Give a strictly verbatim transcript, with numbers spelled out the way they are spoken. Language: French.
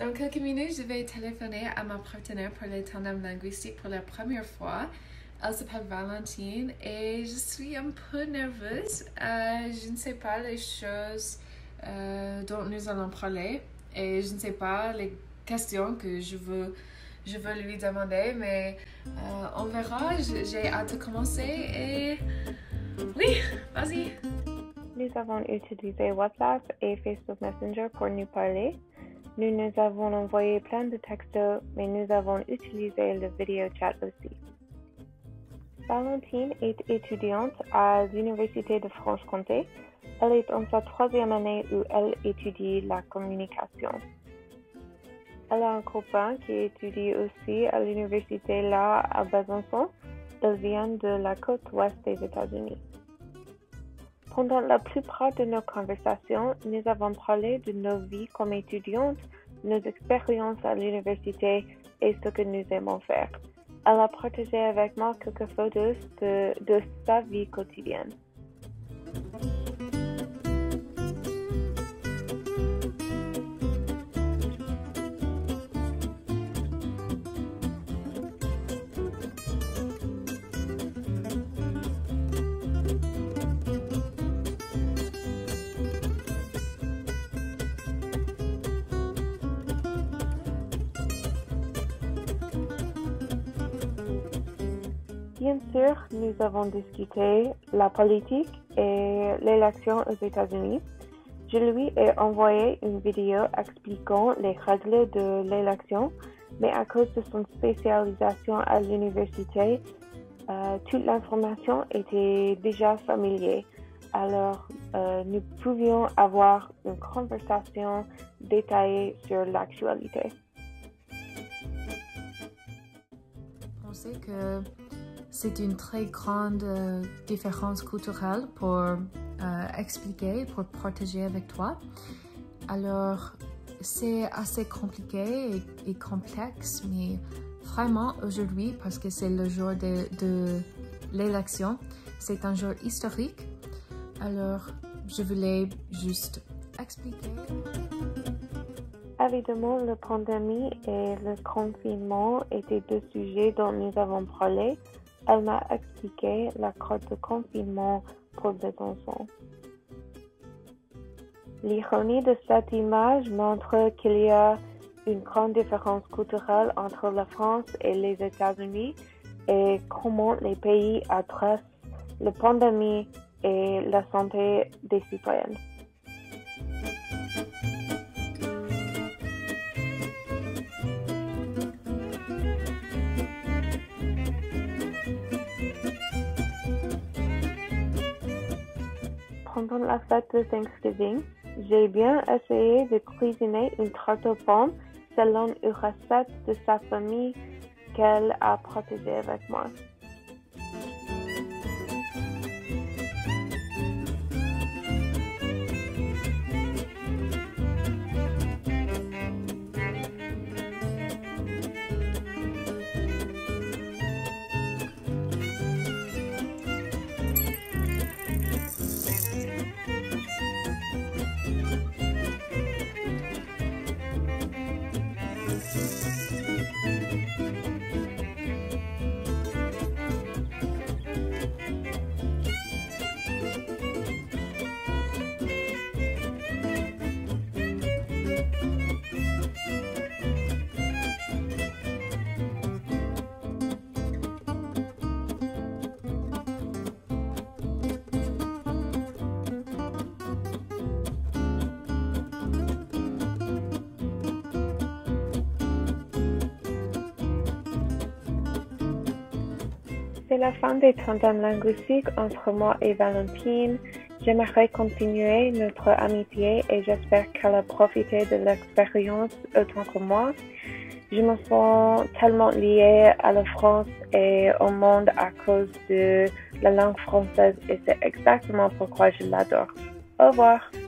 Dans quelques minutes, je vais téléphoner à ma partenaire pour les tandems linguistiques pour la première fois. Elle s'appelle Valentine et je suis un peu nerveuse. Euh, je ne sais pas les choses euh, dont nous allons parler et je ne sais pas les questions que je veux, je veux lui demander, mais euh, on verra. J'ai hâte de commencer et oui, vas-y. Nous avons utilisé WhatsApp et Facebook Messenger pour nous parler. Nous nous avons envoyé plein de textos, mais nous avons utilisé le vidéo chat aussi. Valentine est étudiante à l'Université de Franche-Comté. Elle est en sa troisième année où elle étudie la communication. Elle a un copain qui étudie aussi à l'université là à Besançon. Il vient de la côte ouest des États-Unis. Pendant la plupart de nos conversations, nous avons parlé de nos vies comme étudiantes, nos expériences à l'université et ce que nous aimons faire. Elle a partagé avec moi quelques photos de, de sa vie quotidienne. Bien sûr, nous avons discuté la politique et l'élection aux États-Unis. Je lui ai envoyé une vidéo expliquant les règles de l'élection, mais à cause de son spécialisation à l'université, euh, toute l'information était déjà familière. Alors, euh, nous pouvions avoir une conversation détaillée sur l'actualité. On sait que c'est une très grande euh, différence culturelle pour euh, expliquer, pour partager avec toi. Alors, c'est assez compliqué et, et complexe, mais vraiment aujourd'hui, parce que c'est le jour de, de l'élection, c'est un jour historique. Alors, je voulais juste expliquer. Évidemment, la pandémie et le confinement étaient deux sujets dont nous avons parlé. Elle m'a expliqué la carte de confinement pour les enfants. L'ironie de cette image montre qu'il y a une grande différence culturelle entre la France et les États-Unis et comment les pays adressent la pandémie et la santé des citoyens. Pendant la fête de Thanksgiving, j'ai bien essayé de cuisiner une tarte aux pommes selon une recette de sa famille qu'elle a partagée avec moi. C'est la fin des tandems linguistiques entre moi et Valentine. J'aimerais continuer notre amitié et j'espère qu'elle a profité de l'expérience autant que moi. Je me sens tellement liée à la France et au monde à cause de la langue française et c'est exactement pourquoi je l'adore. Au revoir.